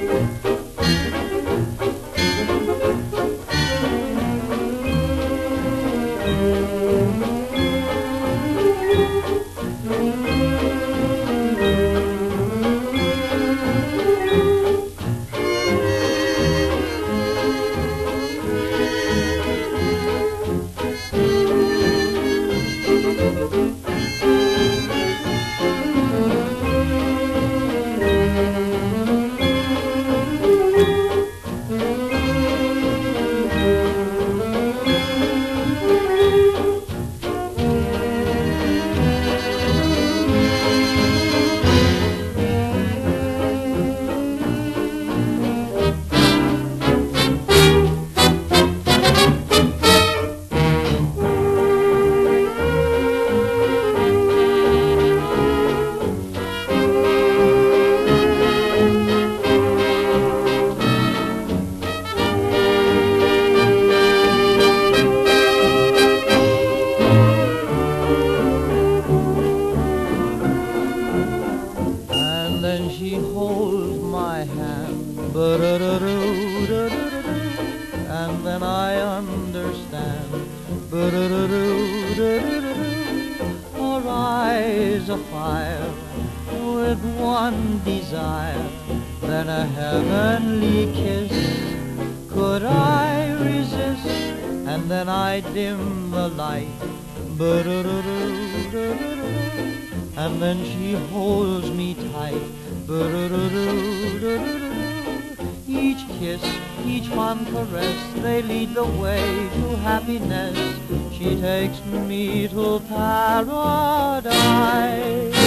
She holds my hand, and then I understand. Her eyes afire with one desire, then a heavenly kiss. Could I resist? And then I dim the light, and then she holds me tight. Each kiss, each fond caress, they lead the way to happiness. She takes me to paradise.